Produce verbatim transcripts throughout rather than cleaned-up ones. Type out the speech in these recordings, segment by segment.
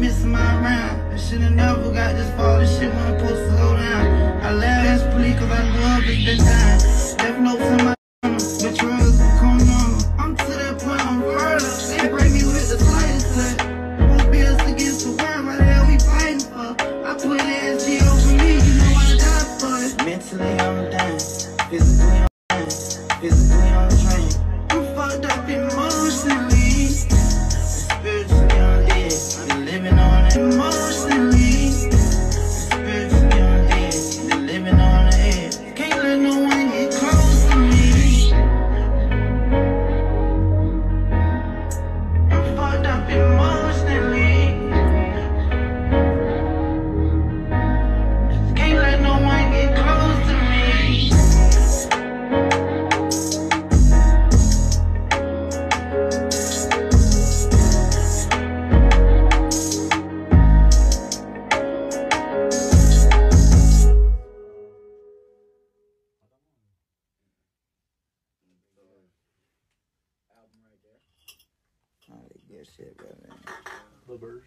missing my round. I should've never got this far, this shit wasn't supposed to go down. I laugh as police cause I love it this time. Left notes in my but drugs come on. I'm to that point, I'm murder. They break me with the slightest touch. Won't be us against the world, what the hell we fighting for? I put the S G over me, you know I die for it. Mentally I'm down, physically I'm down, physically I'm drained. I'm fucked up emotionally, spiritually I'm dead. Been living on it emotionally, spiritually I'm dead. Been living on the edge. Can't let no one get close to me. I'm fucked up emotionally. Can't let no one get close to me. Alright, good shit, bro, man. The burst.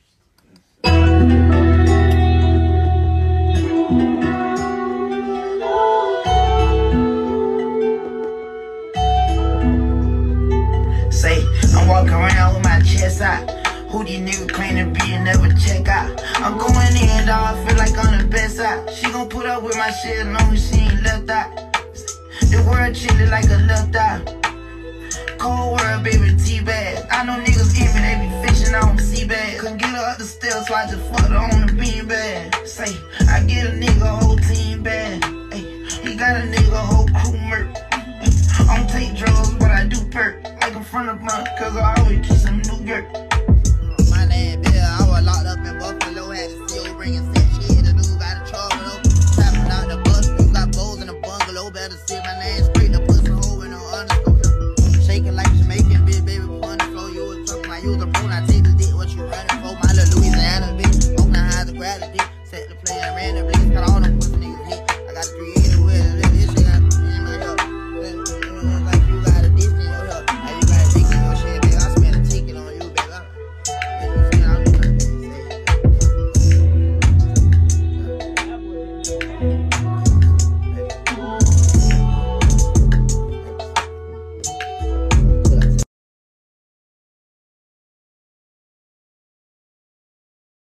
Say, I'm walking around with my chest out. Who these niggas claim to be and never check out? I'm going in, dawg, I feel like I'm the best out. She gon' put up with my shit as long as she ain't left out. The world treated like a left out. Cold world, baby, T-bag. I know niggas envy, they be fishing on sea bag. Couldn't get her up the stairs, so I just fucked her on the bean bag. Say, I get a nigga a whole team bag. Ay, he got a nigga a whole crew murk. I don't take drugs, but I do perk. Like I'm from the blunt, cause I always keep some new dirt.